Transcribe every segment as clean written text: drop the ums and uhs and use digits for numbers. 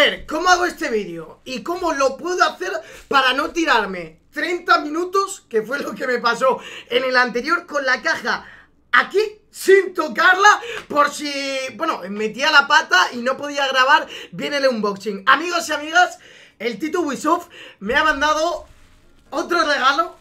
ver, ¿cómo hago este vídeo? ¿Y cómo lo puedo hacer para no tirarme 30 minutos, que fue lo que me pasó en el anterior, con la caja aquí, sin tocarla, por si, bueno, metía la pata y no podía grabar bien el unboxing? Amigos y amigas, el Tito Ubisoft me ha mandado otro regalo.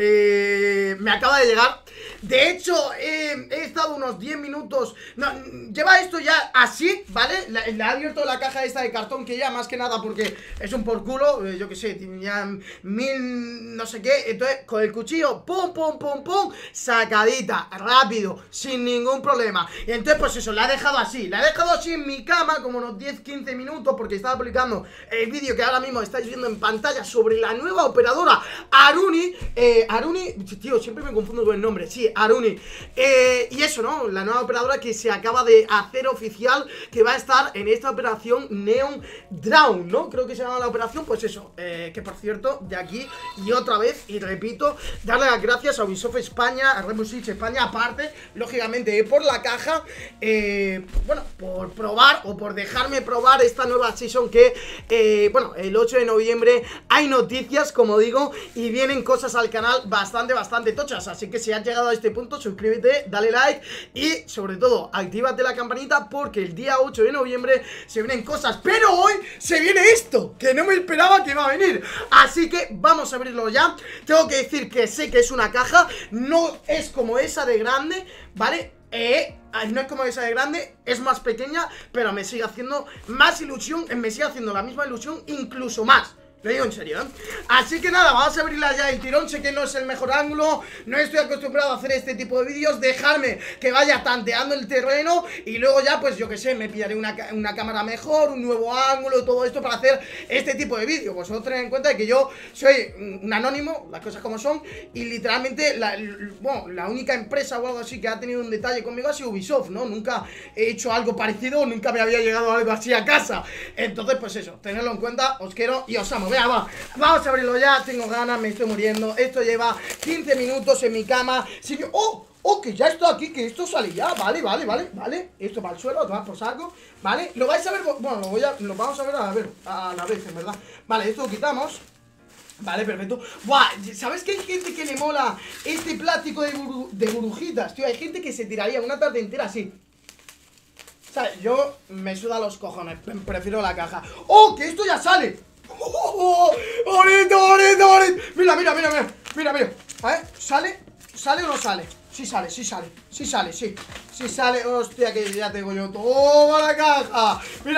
Me acaba de llegar. De hecho, he estado unos 10 minutos. No, lleva esto ya así, ¿vale? Le ha abierto la caja esta de cartón, que ya más que nada porque es un por culo, yo que sé, tenía 1000 no sé qué. Entonces, con el cuchillo, pum, pum, pum, pum, sacadita, rápido, sin ningún problema. Y entonces, pues eso, la he dejado así. La he dejado así en mi cama, como unos 10-15 minutos, porque estaba publicando el vídeo que ahora mismo estáis viendo en pantalla sobre la nueva operadora Aruni. Aruni, tío, siempre me confundo con el nombre. Sí, Aruni. Y eso, ¿no? La nueva operadora que se acaba de hacer oficial, que va a estar en esta operación Neon Drown, ¿no? Creo que se llama la operación. Pues eso, que por cierto, de aquí y otra vez, y repito, darle las gracias a Ubisoft España, a Rainbow Six España, aparte, lógicamente, por la caja, bueno, por probar o por dejarme probar esta nueva season que, bueno, el 8 de noviembre hay noticias, como digo, y vienen cosas al canal bastante tochas. Así que si has llegado a este punto, suscríbete, dale like y sobre todo actívate la campanita, porque el día 8 de noviembre se vienen cosas. Pero hoy se viene esto, que no me esperaba que iba a venir. Así que vamos a abrirlo ya. Tengo que decir que sé que es una caja, no es como esa de grande, ¿vale? No es como esa de grande, es más pequeña, pero me sigue haciendo más ilusión, me sigue haciendo la misma ilusión, incluso más. Lo digo en serio, ¿eh? Así que nada, vamos a abrirla ya el tirón. Sé que no es el mejor ángulo, no estoy acostumbrado a hacer este tipo de vídeos. Dejarme que vaya tanteando el terreno y luego ya, pues yo que sé, me pillaré una cámara mejor, un nuevo ángulo, todo esto para hacer este tipo de vídeos. Vosotros tened en cuenta que yo soy un anónimo, las cosas como son, y literalmente, bueno, la única empresa o algo así que ha tenido un detalle conmigo ha sido Ubisoft, ¿no? Nunca he hecho algo parecido, nunca me había llegado algo así a casa. Entonces, pues eso, tenedlo en cuenta, os quiero y os amo. Vamos a abrirlo ya, tengo ganas, me estoy muriendo. Esto lleva 15 minutos en mi cama. Si yo, que ya está aquí, que esto sale ya. Vale. Esto para el suelo, tomar por saco. Vale, lo vais a ver, bueno, lo vamos a ver a la vez, en verdad. Vale, esto lo quitamos. Vale, perfecto. Buah, ¿sabes que hay gente que le mola este plástico de burbujitas? Tío, hay gente que se tiraría una tarde entera así. ¿Sabes? Yo me suda los cojones, prefiero la caja. Que esto ya sale. ¡Bonito! Mira. A ver, ¿sale o no sale? Sí sale, hostia, que ya tengo yo toda la caja. Mira.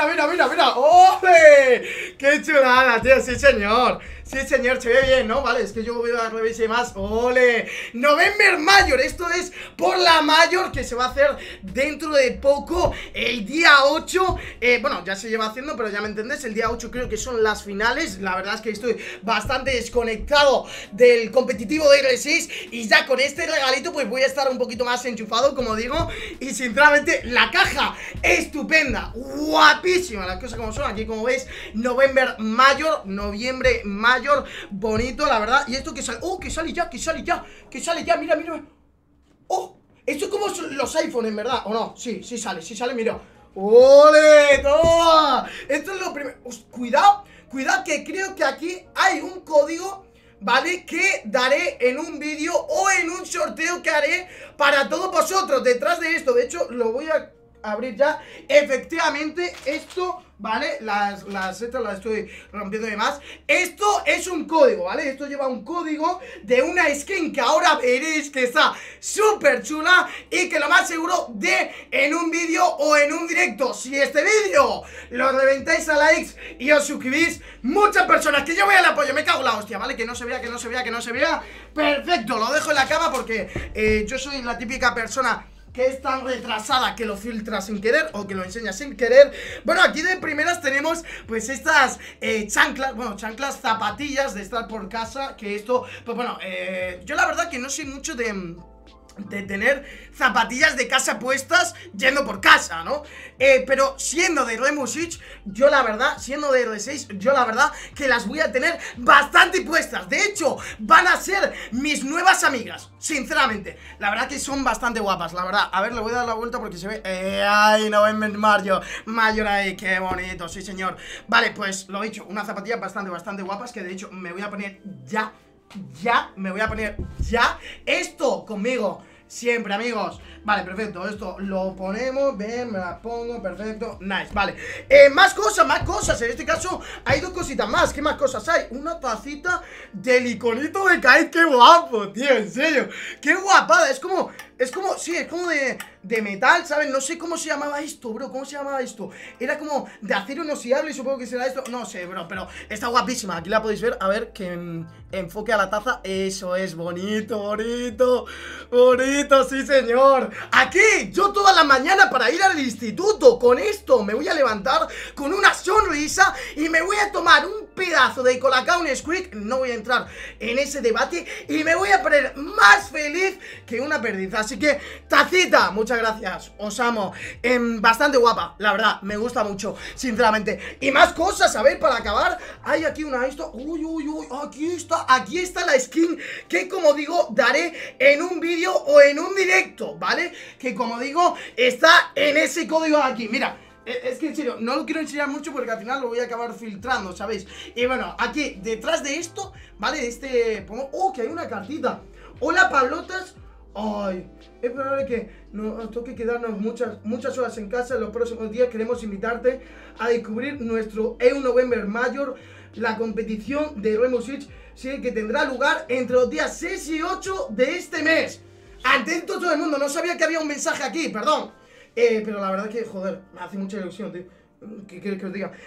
¡Ole! ¡Qué chulada, tío! Sí, señor, se ve bien, ¿no? Vale, es que yo veo al revés y más. ¡Ole! November Major, esto es por la Major que se va a hacer dentro de poco, el día 8. Bueno, ya se lleva haciendo, pero ya me entendés. El día 8 creo que son las finales. La verdad es que estoy bastante desconectado del competitivo de R6 y ya con este regalito pues voy a estar un poquito más enchufado, como digo. Y sinceramente la caja estupenda, guapísima, las cosas como son. Aquí como veis, November Major, noviembre Major, bonito la verdad. Y esto que sale, que sale ya, mira. Esto es como los iPhones, en verdad, ¿o no? Sí sale, mira. ¡Ole! ¡Toma! Esto es lo primero. Cuidado, que creo que aquí hay un código, ¿vale? Que daré en un vídeo o en un sorteo que haré para todos vosotros. Detrás de esto, de hecho, lo voy a abrir ya. Efectivamente, esto, ¿vale? Estas las estoy rompiendo y demás. Esto es un código, ¿vale? Esto lleva un código de una skin que ahora veréis que está súper chula y que lo más seguro de en un vídeo o en un directo. Si este vídeo lo reventáis a likes y os suscribís, muchas personas, que yo vea el apoyo, me cago en la hostia, ¿vale? Que no se vea. Perfecto, lo dejo en la cama porque yo soy la típica persona que es tan retrasada que lo filtra sin querer o que lo enseña sin querer. Bueno, aquí de primeras tenemos pues estas chanclas, zapatillas de estar por casa. Que esto, pues bueno, yo la verdad que no soy mucho de de tener zapatillas de casa puestas yendo por casa, ¿no? Pero siendo de Rainbow Six, yo la verdad, siendo de R6, yo la verdad que las voy a tener bastante puestas. De hecho, van a ser mis nuevas amigas, sinceramente. La verdad que son bastante guapas, la verdad. A ver, le voy a dar la vuelta porque se ve... ¡Ay, no ven Mario! Mayor ahí, qué bonito, sí señor. Vale, pues lo he dicho, unas zapatillas bastante guapas que de hecho me voy a poner me voy a poner esto conmigo siempre, amigos. Vale, perfecto, esto lo ponemos, ven, me la pongo, perfecto, nice, vale. Más cosas, en este caso hay dos cositas más. ¿Qué más cosas hay? Una tacita del iconito de Kaid, qué guapo, tío, en serio. Qué guapada, es como, sí, es como de metal, ¿sabes? No sé cómo se llamaba esto, bro, ¿cómo se llamaba esto? Era como de acero inoxidable, supongo que será esto, no sé, bro, pero está guapísima. Aquí la podéis ver, a ver, que enfoque a la taza. Eso es, bonito, sí señor. Aquí, yo toda la mañana para ir al instituto con esto me voy a levantar con una sonrisa y me voy a tomar un pedazo de Colacao Nesquik. No voy a entrar en ese debate y me voy a poner más feliz que una perdiz. Así que, tacita, muchas gracias, os amo. Bastante guapa, la verdad, me gusta mucho, sinceramente. Y más cosas, a ver, para acabar, hay aquí una esto. Uy, aquí está la skin que, como digo, daré en un vídeo o en un directo, ¿vale? Que, como digo, está en ese código de aquí, mira. Es que en serio, no lo quiero enseñar mucho porque al final lo voy a acabar filtrando, ¿sabéis? Y bueno, aquí, detrás de esto, ¿vale? ¡Oh, que hay una cartita! Hola, Pablotas. Ay, es probable que nos toque quedarnos muchas horas en casa en los próximos días. Queremos invitarte a descubrir nuestro EU November Major, la competición de Rainbow Six, sí, que tendrá lugar entre los días 6 y 8 de este mes. Atento todo el mundo, no sabía que había un mensaje aquí, perdón. Pero la verdad que, joder, me hace mucha ilusión, tío. ¿Qué quieres que os diga?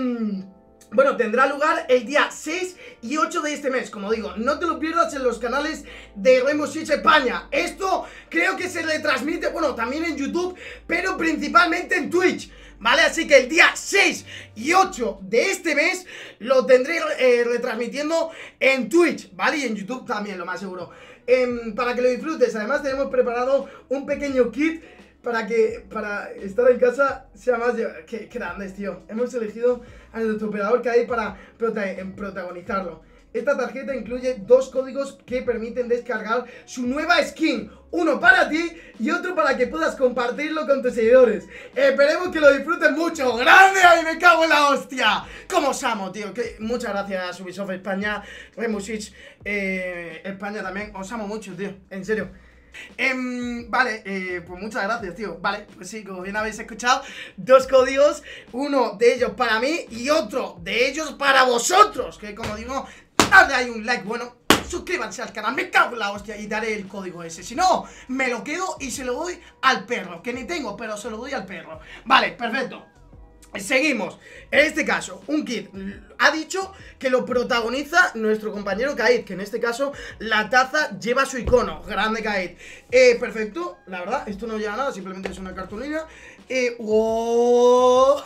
Bueno, tendrá lugar el día 6 y 8 de este mes. Como digo, no te lo pierdas en los canales de Rainbow Six España. Esto creo que se retransmite, bueno, también en YouTube, pero principalmente en Twitch, ¿vale? Así que el día 6 y 8 de este mes lo tendré retransmitiendo en Twitch, ¿vale? Y en YouTube también, lo más seguro. Para que lo disfrutes. Además tenemos preparado un pequeño kit para estar en casa sea más... ¡Qué grandes, tío! Hemos elegido a nuestro operador que hay para protagonizarlo. Esta tarjeta incluye 2 códigos que permiten descargar su nueva skin. Uno para ti y otro para que puedas compartirlo con tus seguidores. Esperemos que lo disfruten mucho. ¡Grande! ¡Ay, me cago en la hostia! ¡Cómo os amo, tío! Muchas gracias, Ubisoft España, Rainbow Six España también. Os amo mucho, tío. En serio. Vale, pues muchas gracias, tío. Vale, pues sí, como bien habéis escuchado, 2 códigos, uno de ellos para mí y otro de ellos para vosotros. Que como digo, dadle ahí un like, bueno, suscríbanse al canal, me cago en la hostia, y daré el código ese. Si no, me lo quedo y se lo doy al perro, que ni tengo, pero se lo doy al perro. Vale, perfecto. Seguimos, en este caso, un kit ha dicho que lo protagoniza nuestro compañero Kaid, que en este caso la taza lleva su icono, grande Kaid. Perfecto, la verdad, esto no lleva nada, simplemente es una cartulina. ¡Wow!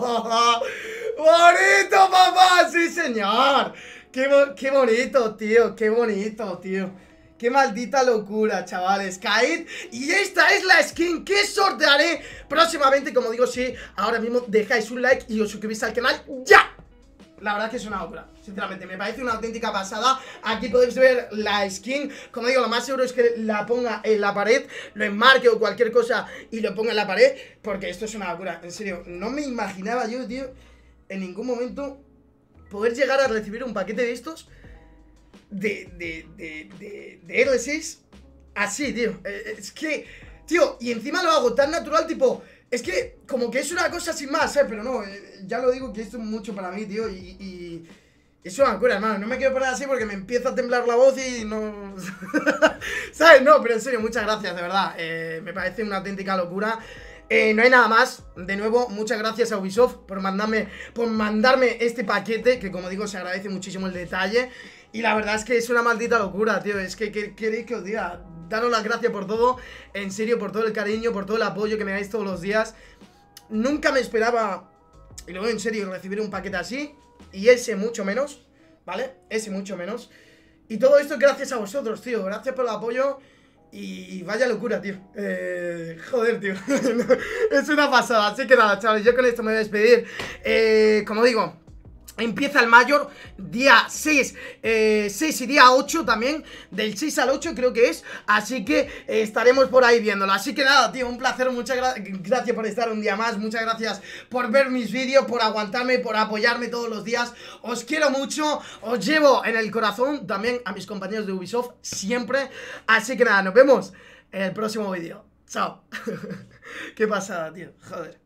¡Bonito, papá! ¡Sí, señor! ¡Qué bonito, tío! ¡Qué bonito, tío! ¡Qué maldita locura, chavales! Kaid, y esta es la skin que sortearé próximamente. Como digo, si ahora mismo dejáis un like y os suscribís al canal, ¡ya! La verdad es que es una obra, sinceramente, me parece una auténtica pasada. Aquí podéis ver la skin. Como digo, lo más seguro es que la ponga en la pared, lo enmarque o cualquier cosa y lo ponga en la pared, porque esto es una locura, en serio. No me imaginaba yo, tío, en ningún momento poder llegar a recibir un paquete de estos de R6 así, tío. Es que, tío, y encima lo hago tan natural, tipo, es que como que es una cosa sin más, pero no, ya lo digo que esto es mucho para mí, tío, y es una locura, hermano. No me quiero poner así porque me empieza a temblar la voz y no... ¿Sabes? No, pero en serio, muchas gracias, de verdad. Me parece una auténtica locura. No hay nada más. De nuevo, muchas gracias a Ubisoft por mandarme este paquete, que como digo, se agradece muchísimo el detalle. Y la verdad es que es una maldita locura, tío. Es que, ¿qué queréis que os diga? Daros las gracias por todo, en serio, por todo el cariño, por todo el apoyo que me dais todos los días. Nunca me esperaba, y luego en serio, recibir un paquete así. Y ese mucho menos, ¿vale? Ese mucho menos. Y todo esto gracias a vosotros, tío. Gracias por el apoyo. Y vaya locura, tío. Joder, tío. Es una pasada. Así que nada, chavales, yo con esto me voy a despedir. Como digo, empieza el Mayor día 6 y día 8 también. Del 6 al 8 creo que es. Así que estaremos por ahí viéndolo. Así que nada, tío, un placer. Muchas gracias por estar un día más. Muchas gracias por ver mis vídeos, por aguantarme, por apoyarme todos los días. Os quiero mucho. Os llevo en el corazón. También a mis compañeros de Ubisoft siempre. Así que nada, nos vemos en el próximo vídeo. Chao. Qué pasada, tío. Joder.